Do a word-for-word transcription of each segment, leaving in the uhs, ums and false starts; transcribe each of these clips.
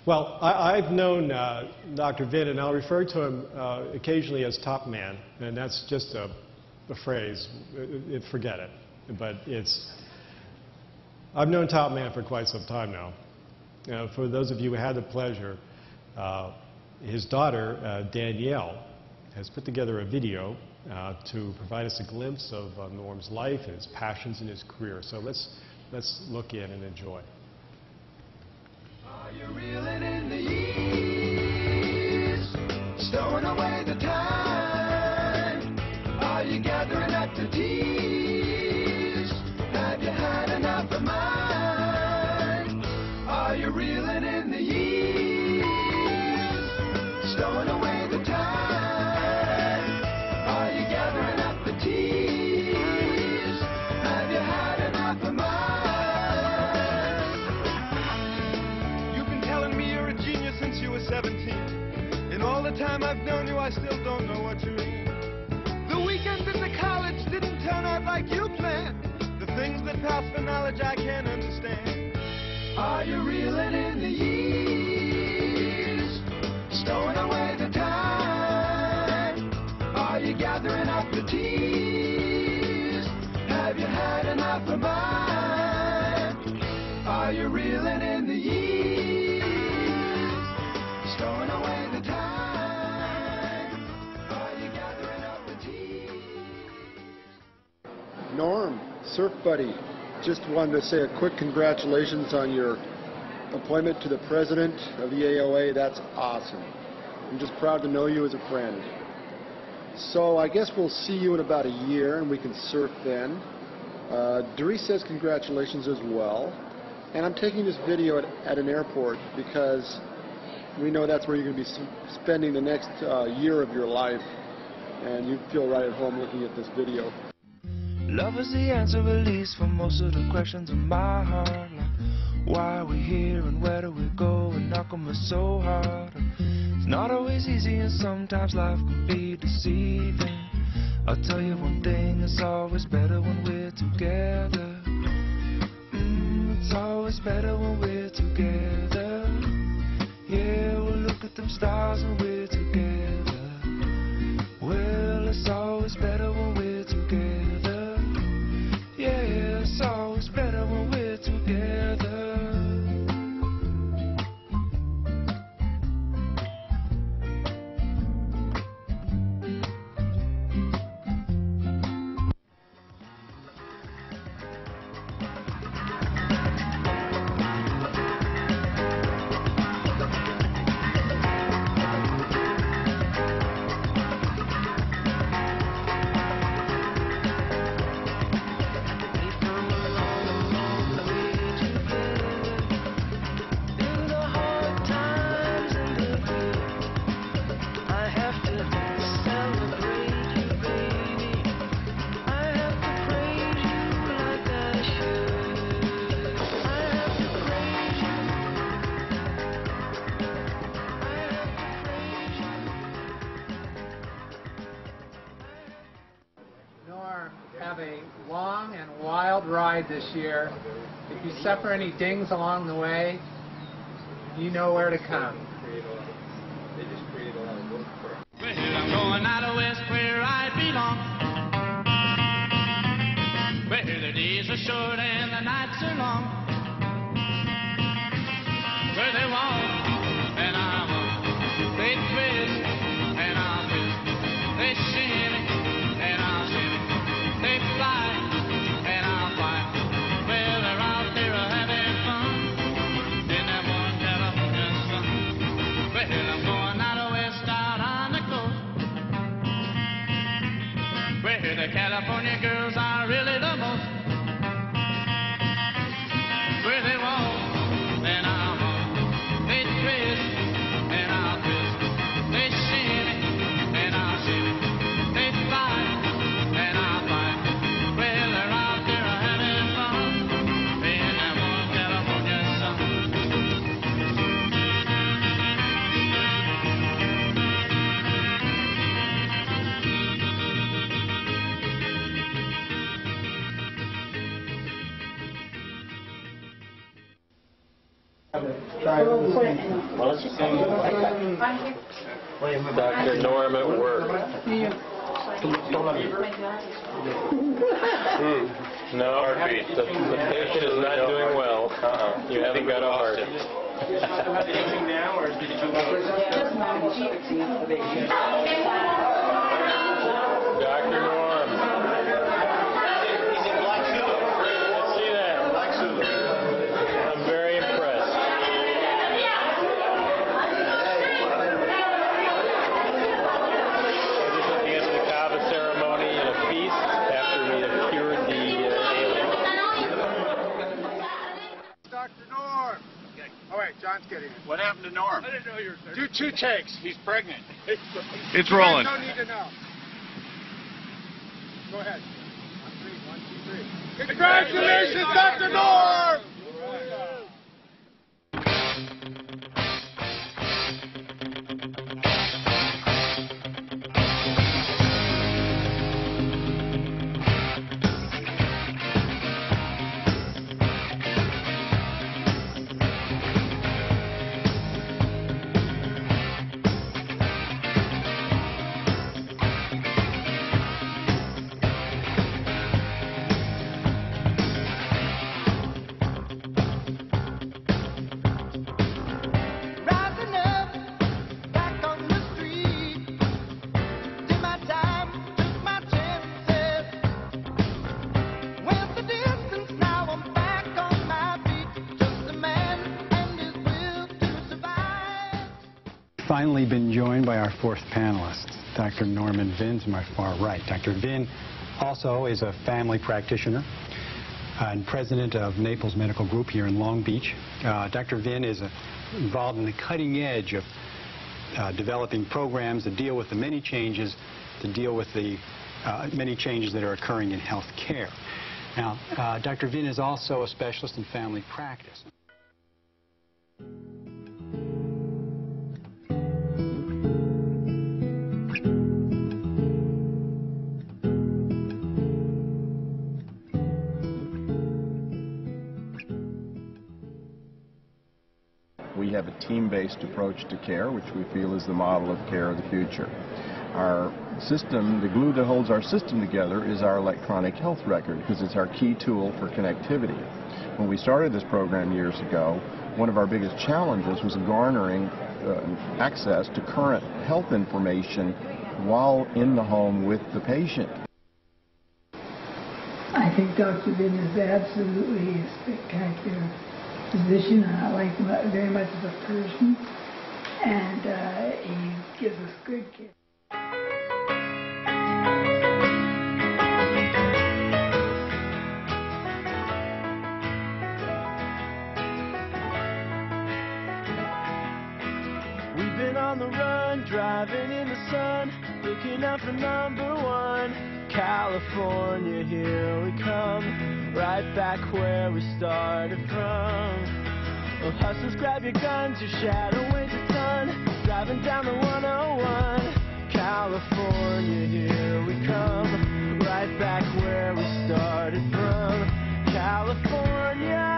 Well, I, I've known uh, Doctor Vinn, and I'll refer to him uh, occasionally as Top Man, and that's just a, a phrase. It, it, forget it. But it's, I've known Top Man for quite some time now. You know, for those of you who had the pleasure, uh, his daughter, uh, Danielle, has put together a video uh, to provide us a glimpse of uh, Norm's life and his passions and his career. So let's, let's look in and enjoy. Are you reeling in the years, stowing away the time? Are you gathering up the tears? Have you had enough of mine? Are you reeling in the years, stowing away the time? Are you gathering up the tears? Have you had enough of mine? Since you were seventeen, in all the time I've known you, I still don't know what you mean. The weekends in the college didn't turn out like you planned. The things that pass for knowledge I can't understand. Are you reeling in the years, stowing away the time? Are you gathering up the tears? Have you had enough of mine? Are you reeling in the years, stowing away the time? Are you gathering up the tears? Norm, surf buddy, just wanted to say a quick congratulations on your appointment to the president of the A O A. That's awesome. I'm just proud to know you as a friend. So I guess we'll see you in about a year and we can surf then. Uh, Doris says congratulations as well. And I'm taking this video at, at an airport because we know that's where you're going to be spending the next uh, year of your life, and you feel right at home looking at this video. Love is the answer, at least, for most of the questions in my heart. Like, why are we here and where do we go, and knock on us so hard? It's not always easy, and sometimes life can be deceiving. I'll tell you one thing, it's always better when we're together. Mm, it's always better when we're together. Yeah, we'll look at them stars when we're together. Well, it's always better when we're together. Yeah, it's always better when we're together. Have a long and wild ride this year. If you suffer any dings along the way, you know where to come. They just create a lot of work for us. Well, I'm going out of west where I belong. Where the days are short and the nights are long. Where they walk and I walk, they twist and I'll twist, they shimmy and I'll shimmy. They fly, and I'll fly. Well, they're out there having fun in that one California sun. Well, I'm going out of west, out on the coast, where the California girls are really the most. Doctor Norm at work. mm. No, heartbeat. The, the patient is not doing well. Uh-uh. You haven't got a heart. Doctor Norm. See that? I'm very impressed. Just at the end of the Kava ceremony and a feast after we have cured the uh, alien. Doctor Norm. Oh wait, John's getting it. What happened to Norm? I didn't know you were there. Do two takes. He's pregnant. It's rolling. No need to know. Go ahead. On three. One, two, three. Congratulations, Doctor Norm! Finally been joined by our fourth panelist, Doctor Norman Vinn to my far right. Doctor Vinn also is a family practitioner and president of Naples Medical Group here in Long Beach. Uh, Doctor Vinn is uh, involved in the cutting edge of uh, developing programs that deal with the many changes, to deal with the uh, many changes that are occurring in health care. Now, uh, Doctor Vinn is also a specialist in family practice. We have a team-based approach to care, which we feel is the model of care of the future. Our system, the glue that holds our system together, is our electronic health record, because it's our key tool for connectivity. When we started this program years ago, one of our biggest challenges was garnering uh, access to current health information while in the home with the patient. I think Doctor Vinn is absolutely a spectacular physician, and I like him very much as a person, and uh, he gives us good care. We've been on the run, driving in the sun, looking out for number one. California, here we come, right back where we started from. Well, hustlers, grab your guns, your shadow weighs a ton, driving down the one oh one. California, here we come, right back where we started from. California.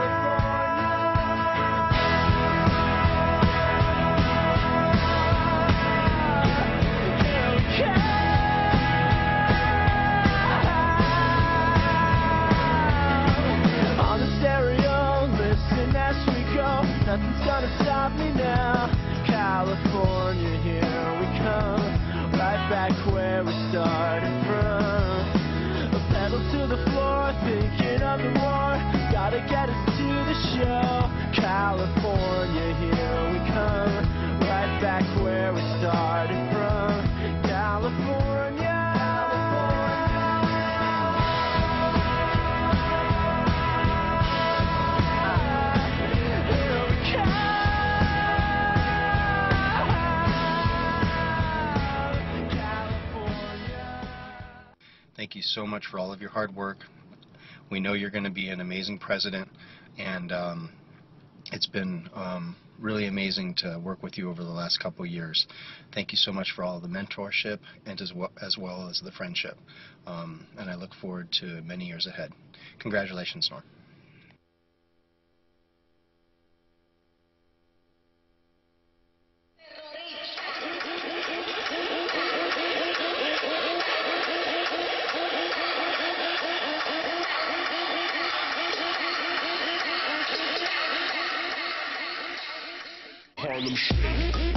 Nothing's gonna stop me now. California, here we come, right back where we started from. A pedal to the floor, thinking of the war, gotta get us to the show. California, here we come, right back where we started from. California. Thank you so much for all of your hard work. We know you're going to be an amazing president, and um, it's been um, really amazing to work with you over the last couple of years. Thank you so much for all the mentorship and as well as, well as the friendship, um, and I look forward to many years ahead. Congratulations, Norm. Harlem Shake.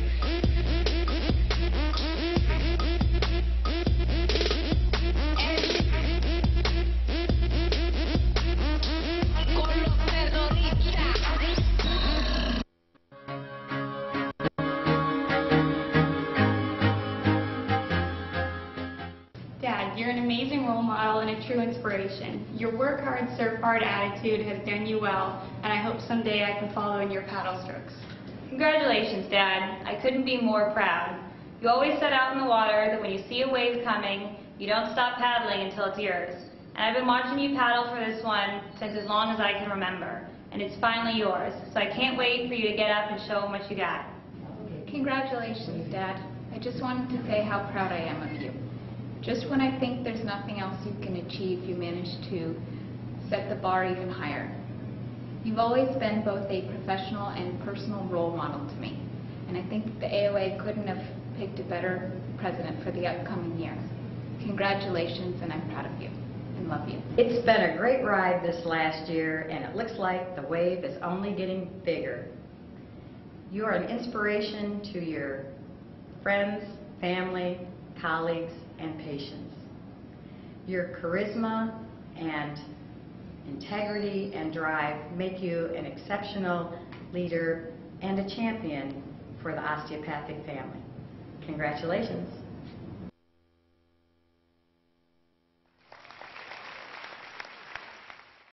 You're an amazing role model and a true inspiration. Your work hard, serve hard attitude has done you well, and I hope someday I can follow in your paddle strokes. Congratulations, Dad. I couldn't be more proud. You always set out in the water that when you see a wave coming, you don't stop paddling until it's yours. And I've been watching you paddle for this one since as long as I can remember, and it's finally yours. So I can't wait for you to get up and show them what you got. Congratulations, Dad. I just wanted to say how proud I am of you. Just when I think there's nothing else you can achieve, you manage to set the bar even higher. You've always been both a professional and personal role model to me, and I think the A O A couldn't have picked a better president for the upcoming year. Congratulations, and I'm proud of you and love you. It's been a great ride this last year, and it looks like the wave is only getting bigger. You are an inspiration to your friends, family, colleagues, and patience. Your charisma and integrity and drive make you an exceptional leader and a champion for the osteopathic family. Congratulations.